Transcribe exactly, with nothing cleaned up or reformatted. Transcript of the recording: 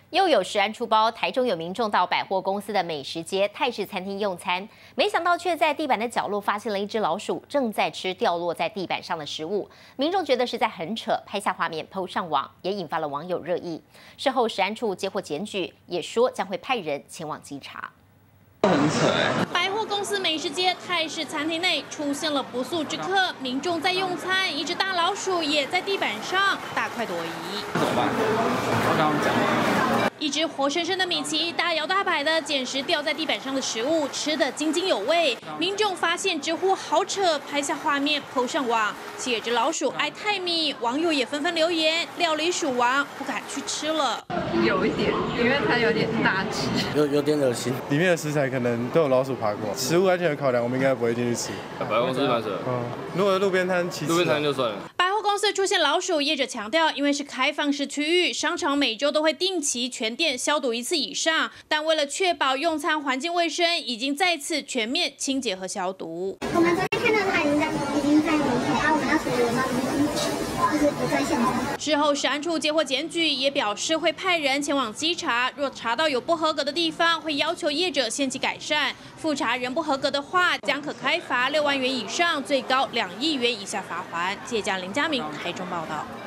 又有食安出包，台中有民众到百货公司的美食街泰式餐厅用餐，没想到却在地板的角落发现了一只老鼠，正在吃掉落在地板上的食物。民众觉得实在很扯，拍下画面 po 上网，也引发了网友热议。事后食安处接获检举，也说将会派人前往稽查。 很扯哎！ 百货公司美食街泰式餐厅内出现了不速之客，民众在用餐，一只大老鼠也在地板上大快朵颐。 怎么办？我刚刚讲了。 一只活生生的米奇大摇大摆的捡拾掉在地板上的食物，吃得津津有味。民众发现直呼好扯，拍下画面 po 上网，写着老鼠爱泰米，网友也纷纷留言：料理鼠王不敢去吃了。 有一点，因为它有点大只， 有有点恶心。 里面的食材可能都有老鼠爬过，食物安全的考量，我们应该不会进去吃。 百货公司蛮扯。 嗯，如果路边摊，其实路边摊就算了。 公司出现老鼠，业者强调，因为是开放式区域，商场每周都会定期全店消毒一次以上。但为了确保用餐环境卫生，已经再次全面清洁和消毒。 我们昨天看到他已经在已经在门口，然后闻到水的味道，就是不在现场。 事后，食安处接获检举，也表示会派人前往稽查，若查到有不合格的地方，会要求业者限期改善。复查仍不合格的话，将可开罚六万元以上，最高两亿元以下罚锾。记者林佳明台中报道。